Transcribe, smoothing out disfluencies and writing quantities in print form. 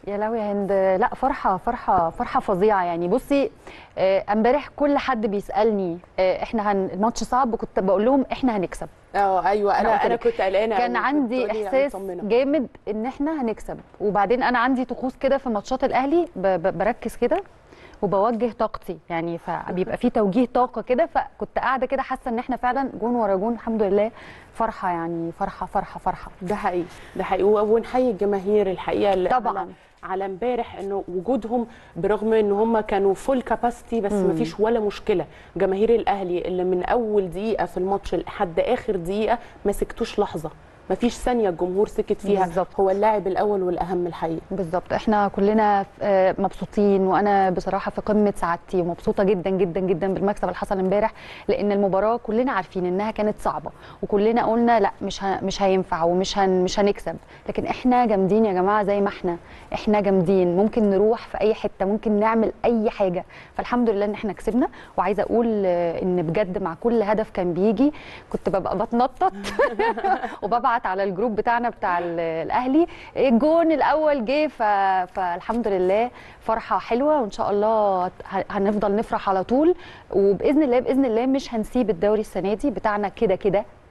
يا لهوي يا هند، لا فرحه فرحه فرحه فظيعه يعني. بصي امبارح كل حد بيسالني احنا الماتش صعب، كنت بقول لهم احنا هنكسب. ايوه، أنا قلت انا لك. كنت قلقانه كان قوي، كنت عندي بتقولي احساس مطمنه. جامد ان احنا هنكسب، وبعدين انا عندي طقوس كده في ماتشات الاهلي، بركز كده وبوجه طاقتي يعني، فبيبقى في توجيه طاقه كده، فكنت قاعده كده حاسه ان احنا فعلا جون ورا جون الحمد لله. فرحه يعني، فرحه فرحه فرحه. ده حقيقي، ده حقيقي، ونحيي الجماهير الحقيقه اللي طبعا. على امبارح، انه وجودهم برغم ان هم كانوا فول كاباسيتي، بس ما فيش ولا مشكله. جماهير الاهلي اللي من اول دقيقه في الماتش لحد اخر دقيقه ما سكتوش لحظه، ما فيش ثانيه الجمهور سكت فيها. بالظبط. هو اللاعب الاول والاهم الحقيقه. بالظبط، احنا كلنا مبسوطين، وانا بصراحه في قمه سعادتي ومبسوطه جدا جدا جدا بالمكسب اللي حصل امبارح، لان المباراه كلنا عارفين انها كانت صعبه، وكلنا قلنا لا مش هينفع مش هنكسب، لكن احنا جامدين يا جماعه، زي ما احنا جامدين، ممكن نروح في اي حته، ممكن نعمل اي حاجه، فالحمد لله ان احنا كسبنا. وعايزه اقول ان بجد مع كل هدف كان بيجي كنت ببقى بتنطط وببعت على الجروب بتاعنا بتاع الاهلي الجون الاول جه، فالحمد لله فرحه حلوه، وان شاء الله هنفضل نفرح على طول، وباذن الله باذن الله مش هنسيب الدوري السنه دي بتاعنا كده كده